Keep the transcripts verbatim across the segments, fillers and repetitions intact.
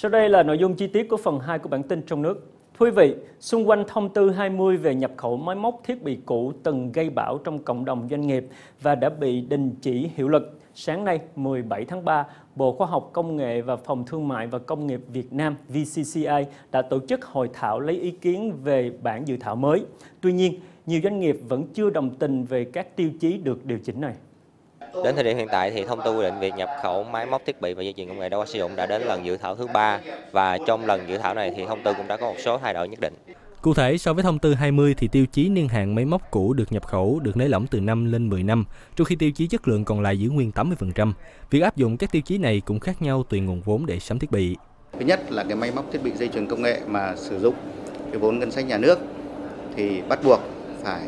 Sau đây là nội dung chi tiết của phần hai của bản tin trong nước. Thưa quý vị, xung quanh thông tư hai mươi về nhập khẩu máy móc thiết bị cũ từng gây bão trong cộng đồng doanh nghiệp và đã bị đình chỉ hiệu lực. Sáng nay, mười bảy tháng ba, Bộ Khoa học Công nghệ và Phòng Thương mại và Công nghiệp Việt Nam V C C I đã tổ chức hội thảo lấy ý kiến về bản dự thảo mới. Tuy nhiên, nhiều doanh nghiệp vẫn chưa đồng tình về các tiêu chí được điều chỉnh này. Đến thời điểm hiện tại thì thông tư quy định việc nhập khẩu máy móc thiết bị và dây chuyền công nghệ đã qua sử dụng đã đến lần dự thảo thứ ba, và trong lần dự thảo này thì thông tư cũng đã có một số thay đổi nhất định. Cụ thể, so với thông tư hai mươi thì tiêu chí niên hạn máy móc cũ được nhập khẩu được nới lỏng từ năm lên mười năm, trong khi tiêu chí chất lượng còn lại giữ nguyên tám mươi phần trăm. Việc áp dụng các tiêu chí này cũng khác nhau tùy nguồn vốn để sắm thiết bị. Thứ nhất là cái máy móc thiết bị dây chuyền công nghệ mà sử dụng cái vốn ngân sách nhà nước thì bắt buộc phải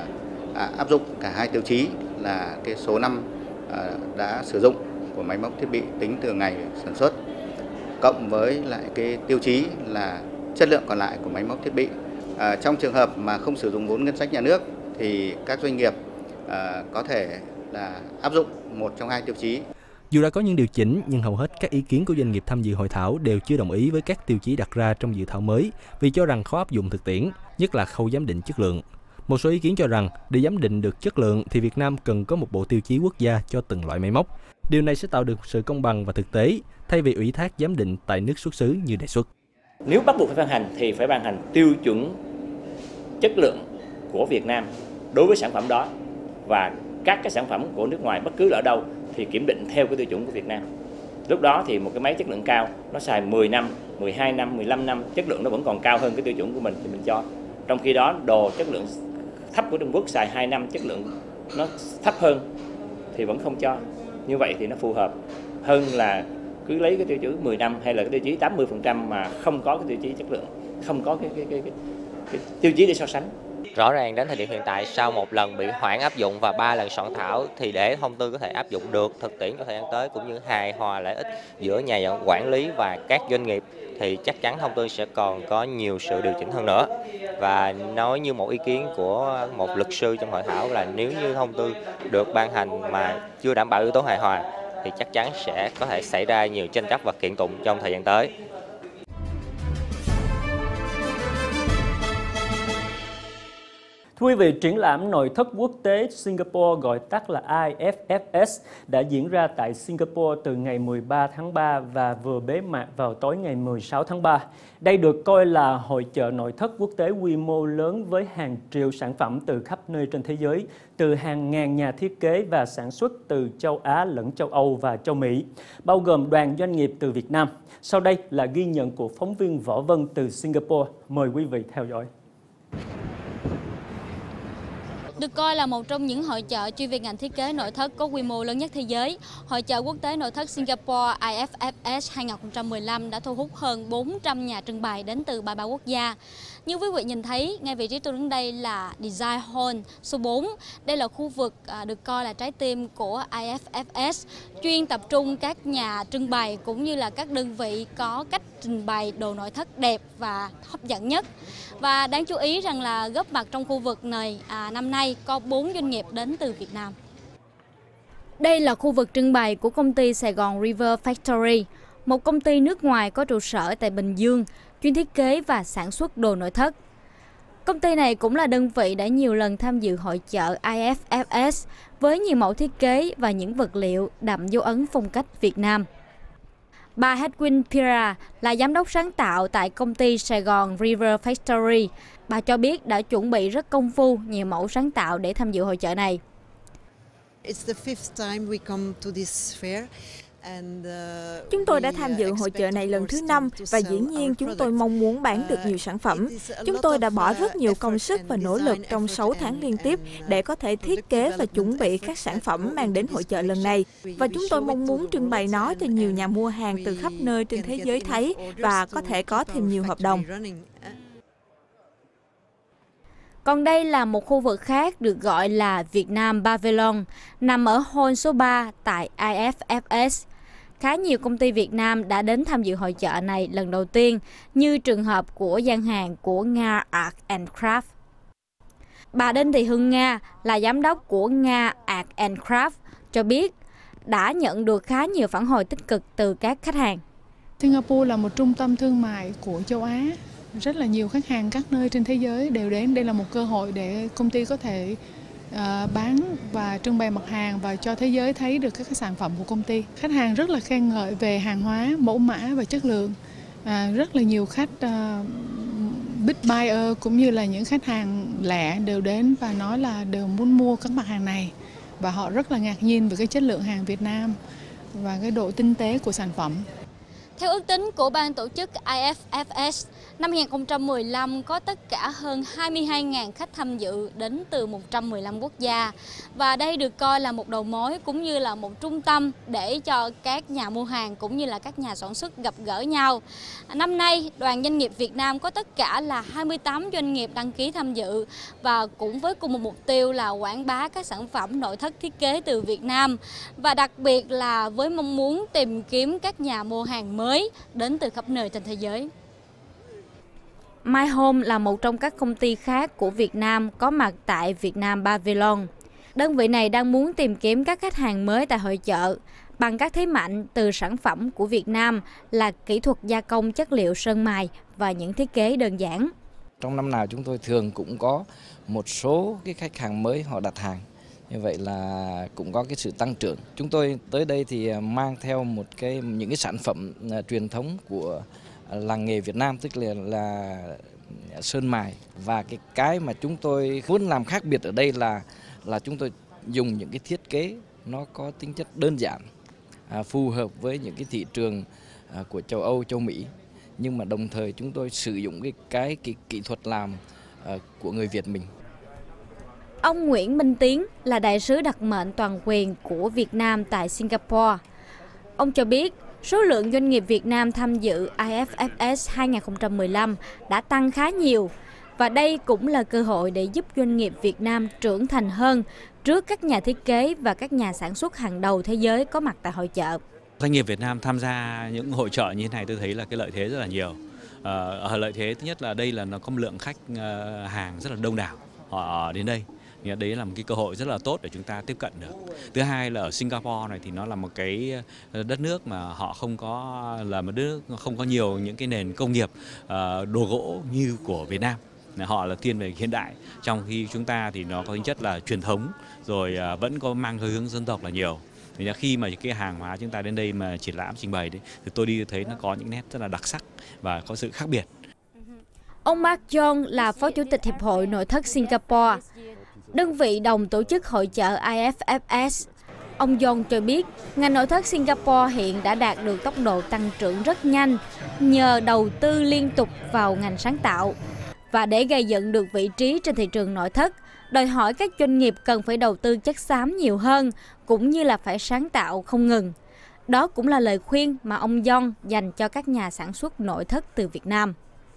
à, áp dụng cả hai tiêu chí là cái số năm à, đã sử dụng của máy móc thiết bị tính từ ngày sản xuất, cộng với lại cái tiêu chí là chất lượng còn lại của máy móc thiết bị. À, trong trường hợp mà không sử dụng vốn ngân sách nhà nước thì các doanh nghiệp à, có thể là áp dụng một trong hai tiêu chí. Dù đã có những điều chỉnh, nhưng hầu hết các ý kiến của doanh nghiệp tham dự hội thảo đều chưa đồng ý với các tiêu chí đặt ra trong dự thảo mới vì cho rằng khó áp dụng thực tiễn, nhất là khâu giám định chất lượng. Một số ý kiến cho rằng để giám định được chất lượng thì Việt Nam cần có một bộ tiêu chí quốc gia cho từng loại máy móc. Điều này sẽ tạo được sự công bằng và thực tế, thay vì ủy thác giám định tại nước xuất xứ như đề xuất. Nếu bắt buộc phải ban hành thì phải ban hành tiêu chuẩn chất lượng của Việt Nam đối với sản phẩm đó, và các cái sản phẩm của nước ngoài bất cứ ở đâu thì kiểm định theo cái tiêu chuẩn của Việt Nam. Lúc đó thì một cái máy chất lượng cao nó xài mười năm, mười hai năm, mười lăm năm, chất lượng nó vẫn còn cao hơn cái tiêu chuẩn của mình thì mình cho. Trong khi đó đồ chất lượng thấp của Trung Quốc xài hai năm, chất lượng nó thấp hơn thì vẫn không cho. Như vậy thì nó phù hợp hơn là cứ lấy cái tiêu chí mười năm hay là cái tiêu chí tám mươi phần trăm mà không có cái tiêu chí chất lượng, không có cái, cái, cái, cái, cái tiêu chí để so sánh. Rõ ràng đến thời điểm hiện tại, sau một lần bị hoãn áp dụng và ba lần soạn thảo thì để thông tư có thể áp dụng được thực tiễn trong thời gian tới cũng như hài hòa lợi ích giữa nhà quản lý và các doanh nghiệp thì chắc chắn thông tư sẽ còn có nhiều sự điều chỉnh hơn nữa. Và nói như một ý kiến của một luật sư trong hội thảo là nếu như thông tư được ban hành mà chưa đảm bảo yếu tố hài hòa thì chắc chắn sẽ có thể xảy ra nhiều tranh chấp và kiện tụng trong thời gian tới. Thưa quý vị, triển lãm nội thất quốc tế Singapore gọi tắt là I F F S đã diễn ra tại Singapore từ ngày mười ba tháng ba và vừa bế mạc vào tối ngày mười sáu tháng ba. Đây được coi là hội chợ nội thất quốc tế quy mô lớn với hàng triệu sản phẩm từ khắp nơi trên thế giới, từ hàng ngàn nhà thiết kế và sản xuất từ châu Á lẫn châu Âu và châu Mỹ, bao gồm đoàn doanh nghiệp từ Việt Nam. Sau đây là ghi nhận của phóng viên Võ Vân từ Singapore. Mời quý vị theo dõi. Được coi là một trong những hội chợ chuyên về ngành thiết kế nội thất có quy mô lớn nhất thế giới, Hội chợ quốc tế nội thất Singapore I F F S hai không một năm đã thu hút hơn bốn trăm nhà trưng bày đến từ ba mươi ba quốc gia. Như quý vị nhìn thấy, ngay vị trí tôi đứng đây là Design Hall số bốn. Đây là khu vực được coi là trái tim của I F F S, chuyên tập trung các nhà trưng bày cũng như là các đơn vị có cách trình bày đồ nội thất đẹp và hấp dẫn nhất. Và đáng chú ý rằng là góp mặt trong khu vực này à, năm nay có bốn doanh nghiệp đến từ Việt Nam. Đây là khu vực trưng bày của công ty Sài Gòn River Factory, một công ty nước ngoài có trụ sở tại Bình Dương, chuyên thiết kế và sản xuất đồ nội thất. Công ty này cũng là đơn vị đã nhiều lần tham dự hội chợ I F F S với nhiều mẫu thiết kế và những vật liệu đậm dấu ấn phong cách Việt Nam. Bà Hedwin Pira là giám đốc sáng tạo tại công ty Sài Gòn River Factory. Bà cho biết đã chuẩn bị rất công phu nhiều mẫu sáng tạo để tham dự hội chợ này. Chúng tôi đã tham dự hội chợ này lần thứ năm và dĩ nhiên chúng tôi mong muốn bán được nhiều sản phẩm. Chúng tôi đã bỏ rất nhiều công sức và nỗ lực trong sáu tháng liên tiếp để có thể thiết kế và chuẩn bị các sản phẩm mang đến hội chợ lần này. Và chúng tôi mong muốn trưng bày nó cho nhiều nhà mua hàng từ khắp nơi trên thế giới thấy và có thể có thêm nhiều hợp đồng. Còn đây là một khu vực khác được gọi là Việt Nam Pavilion, nằm ở hall số ba tại I F F S. Khá nhiều công ty Việt Nam đã đến tham dự hội chợ này lần đầu tiên, như trường hợp của gian hàng của Nga Art and Craft. Bà Đinh Thị Hương Nga là giám đốc của Nga Art and Craft cho biết đã nhận được khá nhiều phản hồi tích cực từ các khách hàng. Singapore là một trung tâm thương mại của châu Á. Rất là nhiều khách hàng các nơi trên thế giới đều đến. Đây là một cơ hội để công ty có thể uh, bán và trưng bày mặt hàng và cho thế giới thấy được các cái sản phẩm của công ty. Khách hàng rất là khen ngợi về hàng hóa, mẫu mã và chất lượng. Uh, rất là nhiều khách uh, big buyer cũng như là những khách hàng lẻ đều đến và nói là đều muốn mua các mặt hàng này. Và họ rất là ngạc nhiên về cái chất lượng hàng Việt Nam và cái độ tinh tế của sản phẩm. Theo ước tính của ban tổ chức I F F S, năm hai nghìn không trăm mười lăm có tất cả hơn hai mươi hai nghìn khách tham dự đến từ một trăm mười lăm quốc gia. Và đây được coi là một đầu mối cũng như là một trung tâm để cho các nhà mua hàng cũng như là các nhà sản xuất gặp gỡ nhau. Năm nay, đoàn doanh nghiệp Việt Nam có tất cả là hai mươi tám doanh nghiệp đăng ký tham dự và cũng với cùng một mục tiêu là quảng bá các sản phẩm nội thất thiết kế từ Việt Nam. Và đặc biệt là với mong muốn tìm kiếm các nhà mua hàng mới đến từ khắp nơi trên thế giới. My Home là một trong các công ty khác của Việt Nam có mặt tại Việt Nam Pavilion. Đơn vị này đang muốn tìm kiếm các khách hàng mới tại hội chợ bằng các thế mạnh từ sản phẩm của Việt Nam là kỹ thuật gia công chất liệu sơn mài và những thiết kế đơn giản. Trong năm nào chúng tôi thường cũng có một số cái khách hàng mới họ đặt hàng. Như vậy là cũng có cái sự tăng trưởng. Chúng tôi tới đây thì mang theo một cái những cái sản phẩm uh, truyền thống của uh, làng nghề Việt Nam, tức là là sơn mài, và cái cái mà chúng tôi muốn làm khác biệt ở đây là là chúng tôi dùng những cái thiết kế nó có tính chất đơn giản, uh, phù hợp với những cái thị trường uh, của châu Âu, châu Mỹ, nhưng mà đồng thời chúng tôi sử dụng cái cái, cái kỹ thuật làm uh, của người Việt mình. Ông Nguyễn Minh Tiến là đại sứ đặc mệnh toàn quyền của Việt Nam tại Singapore. Ông cho biết số lượng doanh nghiệp Việt Nam tham dự I F F S hai nghìn không trăm mười lăm đã tăng khá nhiều và đây cũng là cơ hội để giúp doanh nghiệp Việt Nam trưởng thành hơn trước các nhà thiết kế và các nhà sản xuất hàng đầu thế giới có mặt tại hội chợ. Doanh nghiệp Việt Nam tham gia những hội chợ như thế này tôi thấy là cái lợi thế rất là nhiều. Ở lợi thế thứ nhất là đây là nó có một lượng khách hàng rất là đông đảo họ đến đây. Đấy là một cái cơ hội rất là tốt để chúng ta tiếp cận được. Thứ hai là ở Singapore này thì nó là một cái đất nước mà họ không có là một đất nước không có nhiều những cái nền công nghiệp đồ gỗ như của Việt Nam. Họ là thiên về hiện đại, trong khi chúng ta thì nó có tính chất là truyền thống, rồi vẫn có mang hơi hướng dân tộc là nhiều. Thì khi mà cái hàng hóa chúng ta đến đây mà triển lãm trình bày đấy, thì tôi đi thấy nó có những nét rất là đặc sắc và có sự khác biệt. Ông Mark John là Phó Chủ tịch Hiệp hội Nội thất Singapore, đơn vị đồng tổ chức hội chợ I F F S. Ông John cho biết, ngành nội thất Singapore hiện đã đạt được tốc độ tăng trưởng rất nhanh nhờ đầu tư liên tục vào ngành sáng tạo. Và để gây dựng được vị trí trên thị trường nội thất, đòi hỏi các doanh nghiệp cần phải đầu tư chất xám nhiều hơn, cũng như là phải sáng tạo không ngừng. Đó cũng là lời khuyên mà ông John dành cho các nhà sản xuất nội thất từ Việt Nam.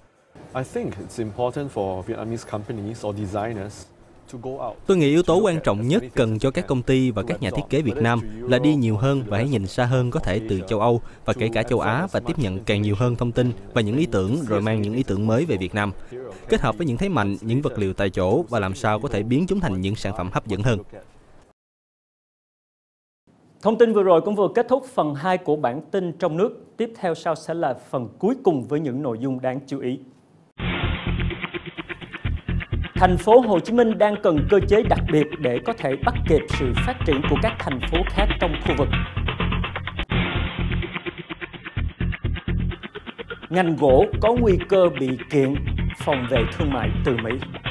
Tôi nghĩ yếu tố quan trọng nhất cần cho các công ty và các nhà thiết kế Việt Nam là đi nhiều hơn và hãy nhìn xa hơn có thể từ châu Âu và kể cả châu Á và tiếp nhận càng nhiều hơn thông tin và những ý tưởng rồi mang những ý tưởng mới về Việt Nam. Kết hợp với những thế mạnh, những vật liệu tại chỗ và làm sao có thể biến chúng thành những sản phẩm hấp dẫn hơn. Thông tin vừa rồi cũng vừa kết thúc phần hai của bản tin trong nước. Tiếp theo sau sẽ là phần cuối cùng với những nội dung đáng chú ý. Thành phố Hồ Chí Minh đang cần cơ chế đặc biệt để có thể bắt kịp sự phát triển của các thành phố khác trong khu vực. Ngành gỗ có nguy cơ bị kiện phòng vệ thương mại từ Mỹ.